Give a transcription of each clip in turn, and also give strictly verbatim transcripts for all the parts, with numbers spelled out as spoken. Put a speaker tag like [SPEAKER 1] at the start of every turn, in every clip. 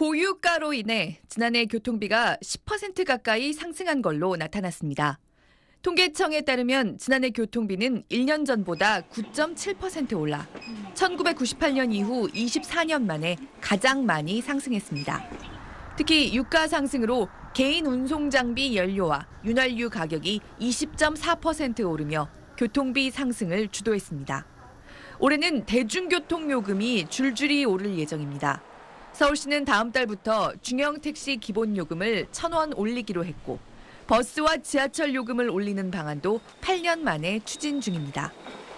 [SPEAKER 1] 고유가로 인해 지난해 교통비가 십 퍼센트 가까이 상승한 걸로 나타났습니다. 통계청에 따르면 지난해 교통비는 일 년 전보다 구 점 칠 퍼센트 올라 천구백구십팔 년 이후 이십사 년 만에 가장 많이 상승했습니다. 특히 유가 상승으로 개인 운송 장비 연료와 윤활유 가격이 이십 점 사 퍼센트 오르며 교통비 상승을 주도했습니다. 올해는 대중교통 요금이 줄줄이 오를 예정입니다. 서울시는 다음 달부터 중형 택시 기본 요금을 천 원 올리기로 했고 버스와 지하철 요금을 올리는 방안도 팔 년 만에 추진 중입니다.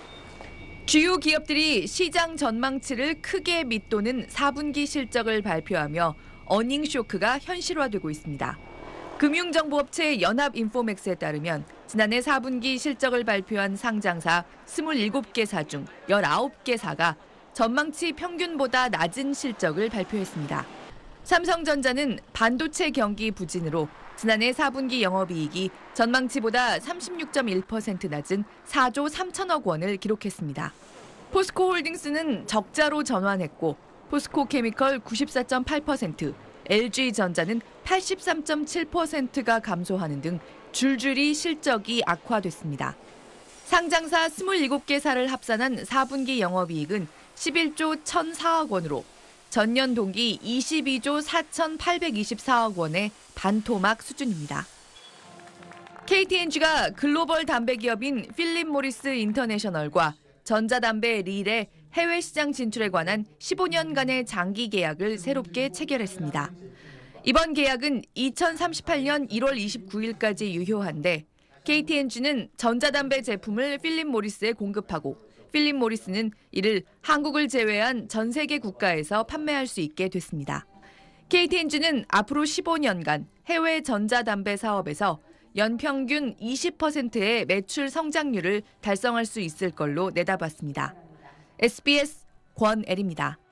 [SPEAKER 1] 주요 기업들이 시장 전망치를 크게 밑도는 사 분기 실적을 발표하며 어닝 쇼크가 현실화되고 있습니다. 금융정보업체 연합인포맥스에 따르면 지난해 사 분기 실적을 발표한 상장사 이십칠 개사 중 열아홉 개사가 전망치 평균보다 낮은 실적을 발표했습니다. 삼성전자는 반도체 경기 부진으로 지난해 사 분기 영업이익이 전망치보다 삼십육 점 일 퍼센트 낮은 사조 삼천억 원을 기록했습니다. 포스코홀딩스는 적자로 전환했고 포스코케미컬 구십사 점 팔 퍼센트, 엘지전자는 팔십삼 점 칠 퍼센트가 감소하는 등 줄줄이 실적이 악화됐습니다. 상장사 이십칠 개사를 합산한 사 분기 영업이익은 십일조 천사억 원으로 전년 동기 이십이조 사천팔백이십사억 원의 반토막 수준입니다. 케이티엔지가 글로벌 담배 기업인 필립 모리스 인터내셔널과 전자담배 릴의 해외 시장 진출에 관한 십오 년간의 장기 계약을 새롭게 체결했습니다. 이번 계약은 이천삼십팔 년 일월 이십구일까지 유효한데 케이티엔지는 전자담배 제품을 필립 모리스에 공급하고 필립 모리스는 이를 한국을 제외한 전 세계 국가에서 판매할 수 있게 됐습니다. 케이티엔지는 앞으로 십오 년간 해외 전자담배 사업에서 연평균 이십 퍼센트의 매출 성장률을 달성할 수 있을 걸로 내다봤습니다. 에스비에스 권애리입니다.